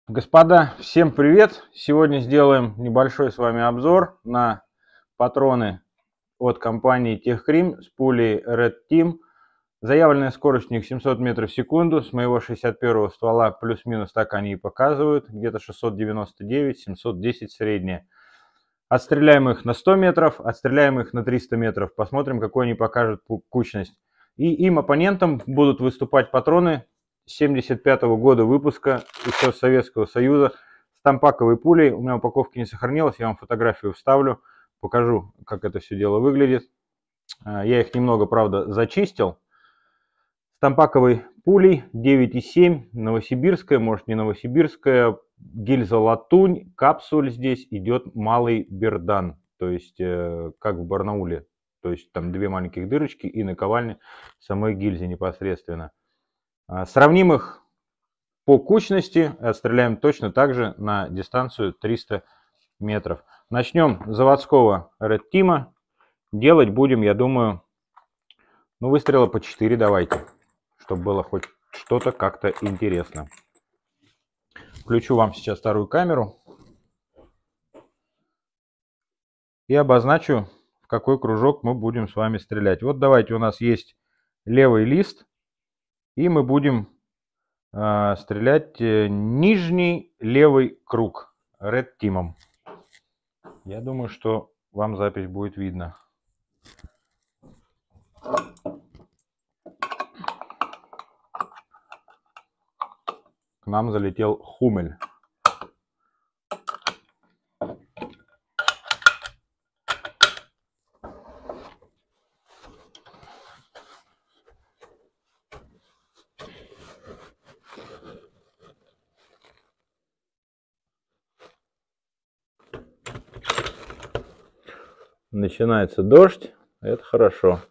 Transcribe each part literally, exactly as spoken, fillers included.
Господа, всем привет! Сегодня сделаем небольшой с вами обзор на патроны от компании Техкрим с пулей Red Team. Заявленная скорость у них семьсот метров в секунду. С моего шестьдесят первого ствола плюс-минус так они и показывают. Где-то шестьсот девяносто девять — семьсот десять средняя. Отстреляем их на сто метров, отстреляем их на триста метров. Посмотрим, какой они покажут кучность. И им оппонентам будут выступать патроны семьдесят пятого года выпуска, еще Советского Союза, с тампаковой пулей. У меня упаковки не сохранилось, я вам фотографию вставлю, покажу, как это все дело выглядит. Я их немного, правда, зачистил. С тампаковой пулей девять и семь, новосибирская, может не новосибирская, гильза латунь, капсуль здесь идет малый бердан, то есть э, как в Барнауле, то есть там две маленьких дырочки и наковальня самой гильзе непосредственно. Сравним их по кучности, отстреляем точно так же на дистанцию триста метров. Начнем с заводского Red Team. Делать будем, я думаю, ну выстрела по четыре давайте, чтобы было хоть что-то как-то интересно. Включу вам сейчас вторую камеру и обозначу, в какой кружок мы будем с вами стрелять. Вот давайте, у нас есть левый лист, и мы будем э, стрелять э, нижний левый круг Red Team. Я думаю, что вам запись будет видно. К нам залетел Хумель. Начинается дождь, это хорошо.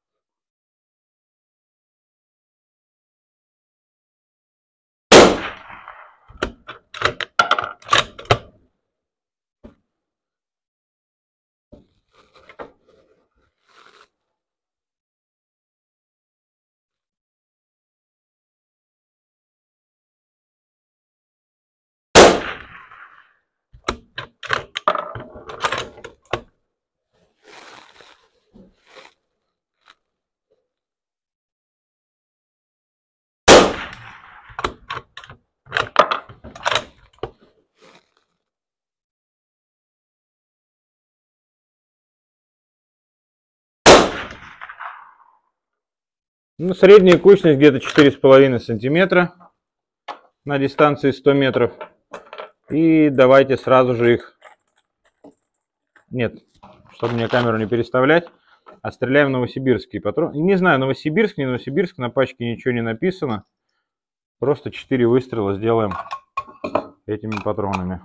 Ну, средняя кучность где-то четыре с половиной сантиметра на дистанции сто метров. И давайте сразу же их... Нет, чтобы мне камеру не переставлять, отстреляем новосибирский патрон. Не знаю, Новосибирск, не Новосибирск, на пачке ничего не написано. Просто четыре выстрела сделаем этими патронами.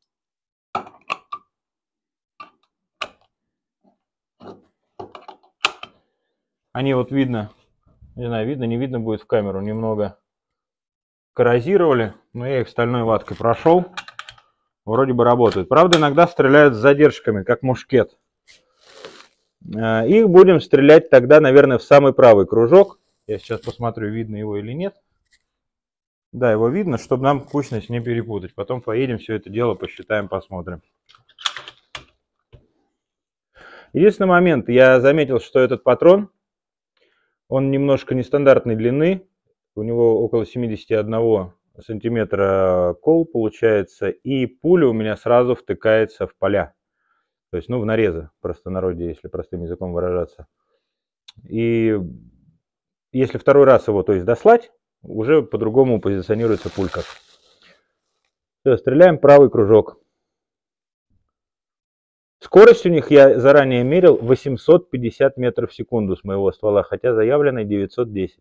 Они вот видно, не знаю, видно, не видно будет в камеру, немного коррозировали, но я их стальной ваткой прошел. Вроде бы работают. Правда, иногда стреляют с задержками, как мушкет. Их будем стрелять тогда, наверное, в самый правый кружок. Я сейчас посмотрю, видно его или нет. Да, его видно, чтобы нам кучность не перепутать. Потом поедем, все это дело посчитаем, посмотрим. Единственный момент, я заметил, что этот патрон, он немножко нестандартной длины. У него около семидесяти одного сантиметра кол получается. И пуля у меня сразу втыкается в поля. То есть, ну, в нарезы, простонародье, если простым языком выражаться. И если второй раз его, то есть, дослать, уже по-другому позиционируется пулька. Все, стреляем правый кружок. Скорость у них, я заранее мерил, восемьсот пятьдесят метров в секунду с моего ствола, хотя заявлено девятьсот десять.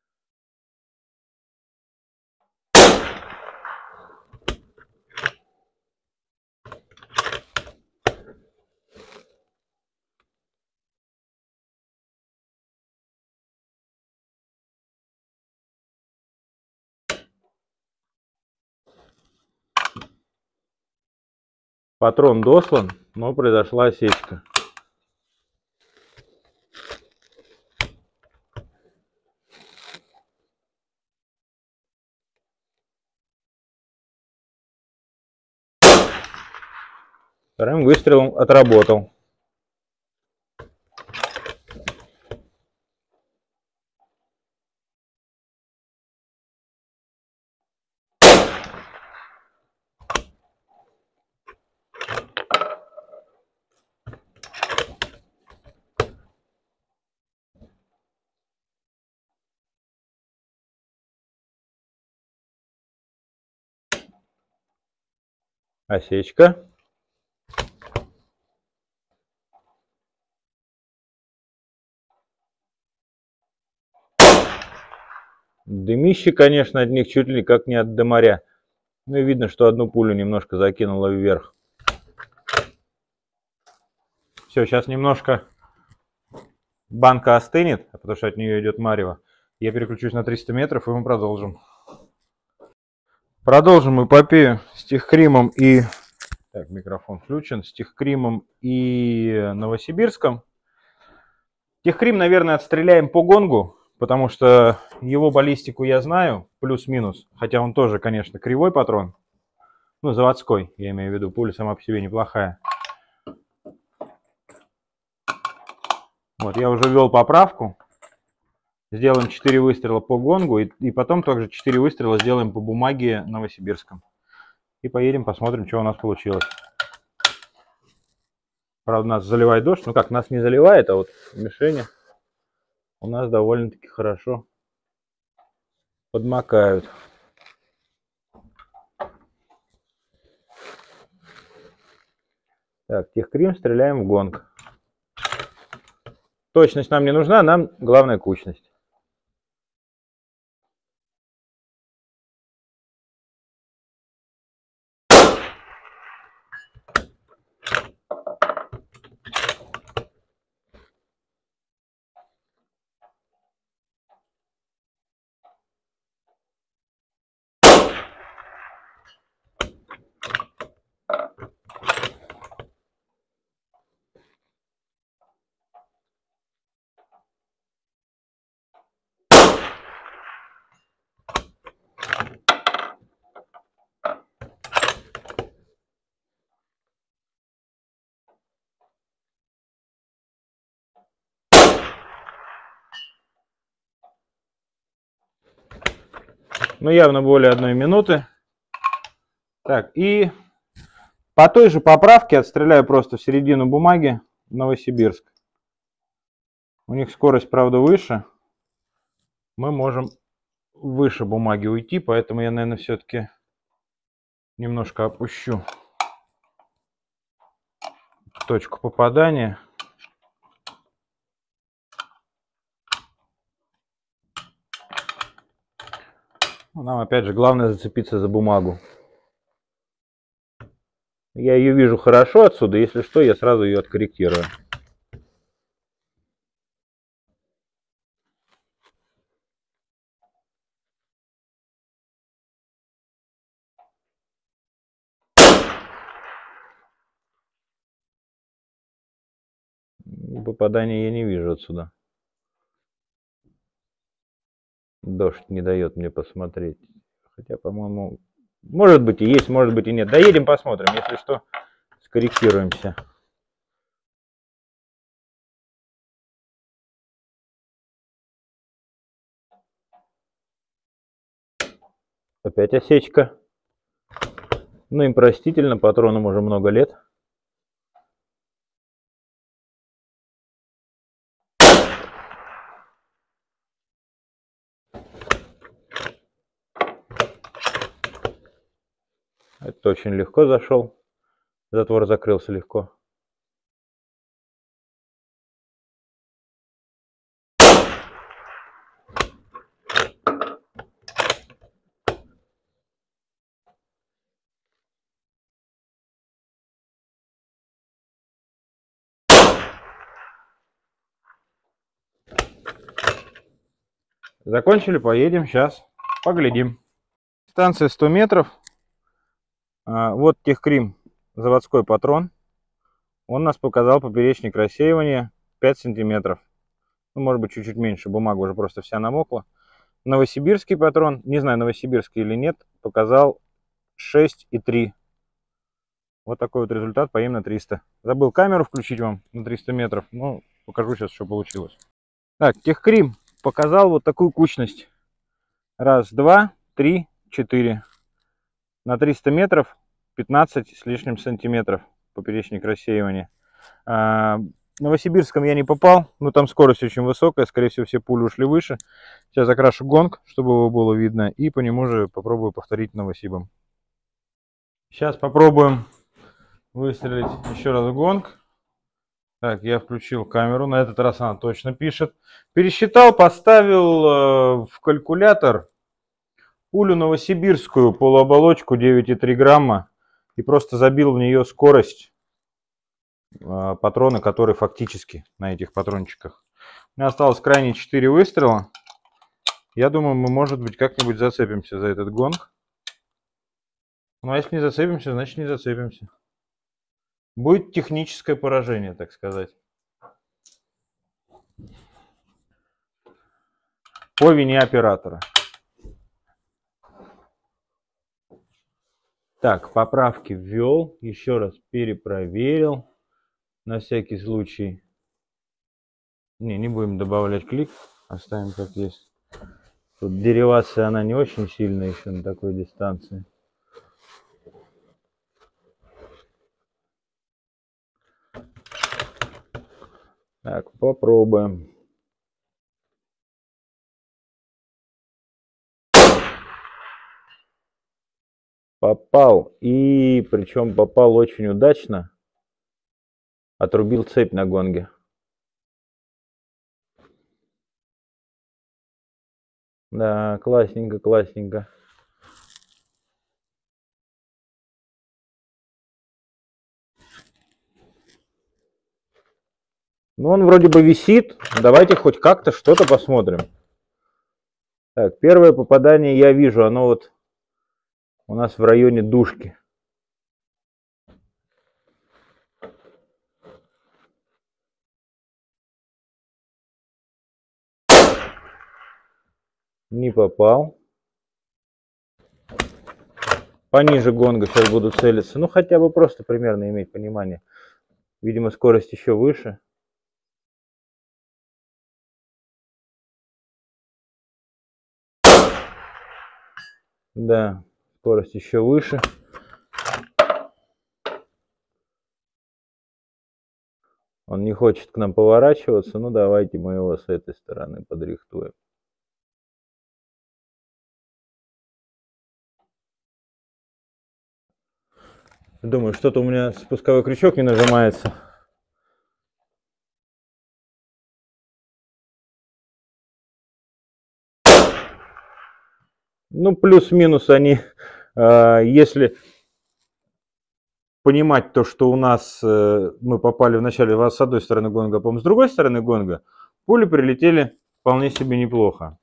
Патрон дослан, но произошла осечка. Вторым выстрелом отработал. Осечка. Дымище, конечно, от них чуть ли как не от дымаря. Ну и видно, что одну пулю немножко закинуло вверх. Все, сейчас немножко банка остынет, потому что от нее идет марево. Я переключусь на триста метров, и мы продолжим. Продолжим эпопею с Техкримом и... Так, микрофон включен. С Техкримом и Новосибирском. Техкрим, наверное, отстреляем по гонгу, потому что его баллистику я знаю, плюс-минус. Хотя он тоже, конечно, кривой патрон. Ну, заводской, я имею в виду. Пуля сама по себе неплохая. Вот, я уже ввел поправку. Сделаем четыре выстрела по гонгу, и, и потом также четыре выстрела сделаем по бумаге Новосибирском. И поедем, посмотрим, что у нас получилось. Правда, нас заливает дождь. Ну как, нас не заливает, а вот в мишени у нас довольно-таки хорошо подмокают. Так, Техкрим, стреляем в гонг. Точность нам не нужна, нам главное кучность. Ну, явно более одной минуты. Так, и по той же поправке отстреляю просто в середину бумаги Новосибирск. У них скорость, правда, выше. Мы можем выше бумаги уйти, поэтому я, наверное, все-таки немножко опущу точку попадания. Нам, опять же, главное зацепиться за бумагу. Я ее вижу хорошо отсюда, если что, я сразу ее откорректирую. Попадания я не вижу отсюда. Дождь не дает мне посмотреть. Хотя, по-моему, может быть и есть, может быть и нет. Доедем, посмотрим. Если что, скорректируемся. Опять осечка. Ну, им простительно, патронам уже много лет. Это очень легко зашел. Затвор закрылся легко. Закончили, поедем сейчас, поглядим. Станция сто метров. Вот Техкрим, заводской патрон. Он нас показал поперечник рассеивания пять сантиметров. Ну, может быть, чуть-чуть меньше, бумага уже просто вся намокла. Новосибирский патрон, не знаю, новосибирский или нет, показал шесть и три. Вот такой вот результат по им на триста. Забыл камеру включить вам на триста метров. Ну, покажу сейчас, что получилось. Так, Техкрим показал вот такую кучность. Раз, два, три, четыре. На триста метров пятнадцать с лишним сантиметров поперечник рассеивания. А, в Новосибирском я не попал, но там скорость очень высокая, скорее всего все пули ушли выше. Сейчас закрашу гонг, чтобы его было видно, и по нему же попробую повторить Новосибом. Сейчас попробуем выстрелить еще раз гонг. Так, я включил камеру, на этот раз она точно пишет. Пересчитал, поставил э, в калькулятор пулю новосибирскую, полуоболочку девять и три грамма, и просто забил в нее скорость э, патрона, который фактически на этих патрончиках. У меня осталось крайне четыре выстрела. Я думаю, мы, может быть, как-нибудь зацепимся за этот гонг. Ну, а если не зацепимся, значит не зацепимся. Будет техническое поражение, так сказать. По вине оператора. Так, поправки ввел, еще раз перепроверил, на всякий случай. Не, не будем добавлять клик, оставим как есть. Тут деривация, она не очень сильная еще на такой дистанции. Так, попробуем. Попал, и причем попал очень удачно. Отрубил цепь на гонге. Да, классненько, классненько. Ну, он вроде бы висит. Давайте хоть как-то что-то посмотрим. Так, первое попадание я вижу. Оно вот у нас в районе дужки. Не попал. Пониже гонга сейчас буду целиться. Ну, хотя бы просто примерно иметь понимание. Видимо, скорость еще выше. Да, скорость еще выше. Он не хочет к нам поворачиваться. Ну, давайте мы его с этой стороны подрихтуем. Думаю, что-то у меня спусковой крючок не нажимается. Ну, плюс-минус они, э, если понимать то, что у нас э, мы попали вначале с одной стороны гонга, а потом с другой стороны гонга, пули прилетели вполне себе неплохо.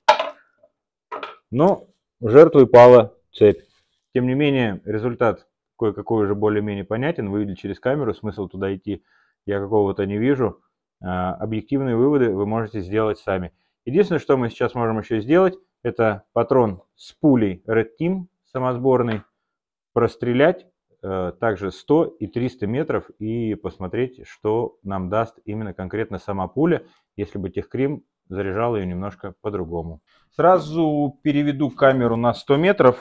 Но жертвой пала цепь. Тем не менее, результат кое-какой уже более-менее понятен. Вы видели через камеру, смысл туда идти я какого-то не вижу. А, объективные выводы вы можете сделать сами. Единственное, что мы сейчас можем еще сделать, это патрон с пулей Red Team самосборный прострелять э, также сто и триста метров и посмотреть, что нам даст именно конкретно сама пуля, если бы Техкрим заряжал ее немножко по-другому. Сразу переведу камеру на сто метров.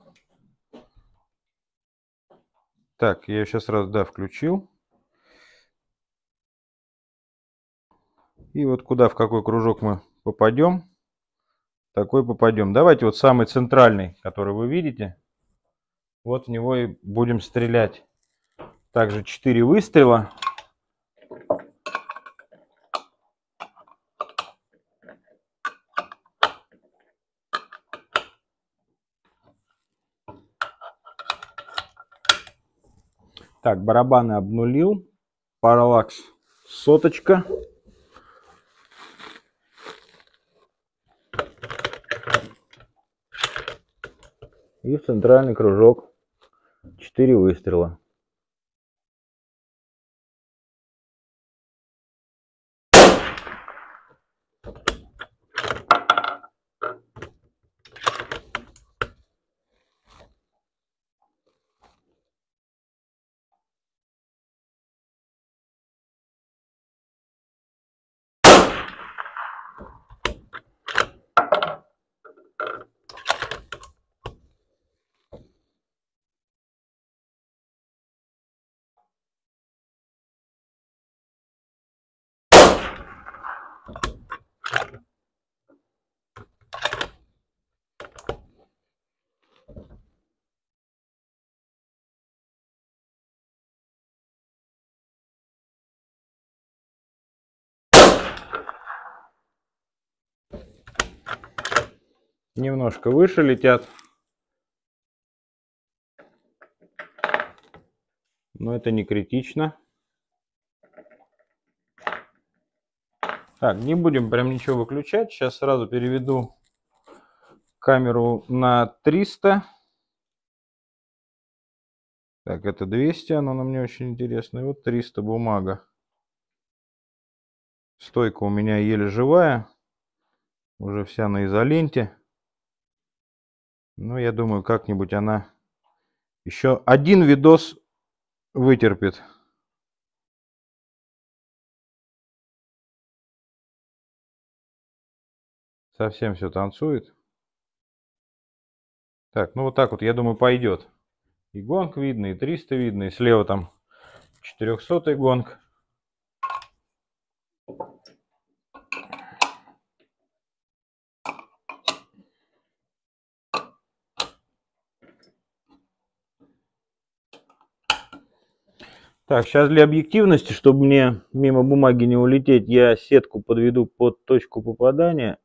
Так, я ее сейчас раз, да, включил. И вот куда, в какой кружок мы попадем, такой попадем. Давайте вот самый центральный, который вы видите. Вот в него и будем стрелять. Также четыре выстрела. Так, барабаны обнулил. Параллакс соточка. И в центральный кружок четыре выстрела. немножко выше летят. Но это не критично. Так, не будем прям ничего выключать. Сейчас сразу переведу камеру на триста. Так, это двести, оно нам не очень интересно. И вот триста бумага. Стойка у меня еле живая. Уже вся на изоленте. Но я думаю, как-нибудь она еще один видос вытерпит. Совсем все танцует. Так, ну вот так вот, я думаю, пойдет. И гонг видно, и триста видно, и слева там четырехсотый гонг. Так, сейчас для объективности, чтобы мне мимо бумаги не улететь, я сетку подведу под точку попадания.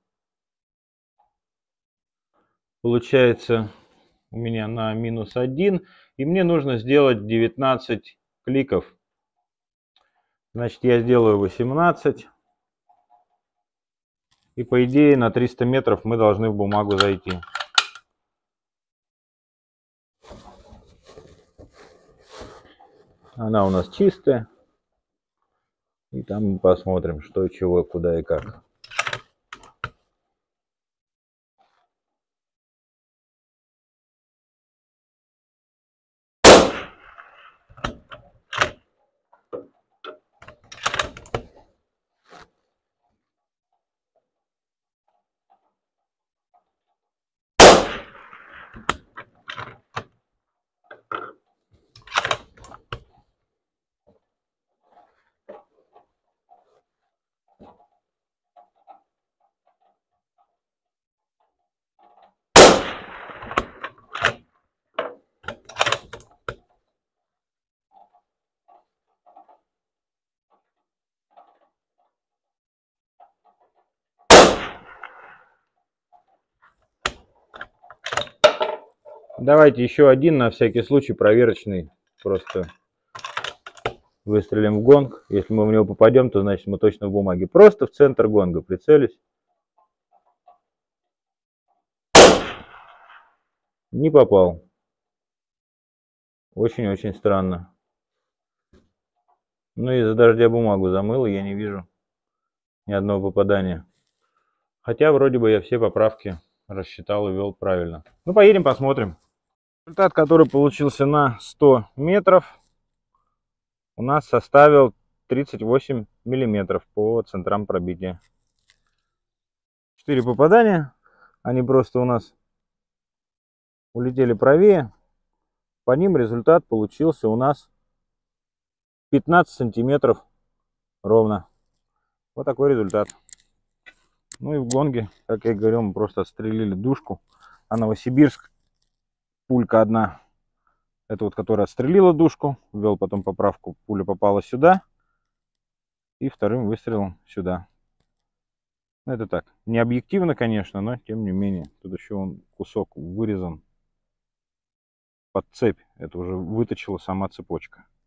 Получается у меня на минус один. И мне нужно сделать девятнадцать кликов. Значит, я сделаю восемнадцать. И по идее на триста метров мы должны в бумагу зайти. Она у нас чистая. И там мы посмотрим, что, чего, куда и как. Давайте еще один на всякий случай проверочный. Просто выстрелим в гонг. Если мы в него попадем, то значит мы точно в бумаге. Просто в центр гонга прицелюсь. Не попал. Очень-очень странно. Ну, из-за дождя бумагу замыло, я не вижу ни одного попадания. Хотя вроде бы я все поправки рассчитал и ввел правильно. Ну, поедем посмотрим. Результат, который получился на сто метров, у нас составил тридцать восемь миллиметров по центрам пробития. четыре попадания. Они просто у нас улетели правее. По ним результат получился у нас пятнадцать сантиметров ровно. Вот такой результат. Ну и в гонге, как я говорил, мы просто отстрелили душку. А Новосибирск, пулька одна, это вот которая отстрелила душку, ввел потом поправку, пуля попала сюда. И вторым выстрелом сюда. Это так, не объективно, конечно, но тем не менее. Тут еще он кусок вырезан под цепь. Это уже выточила сама цепочка.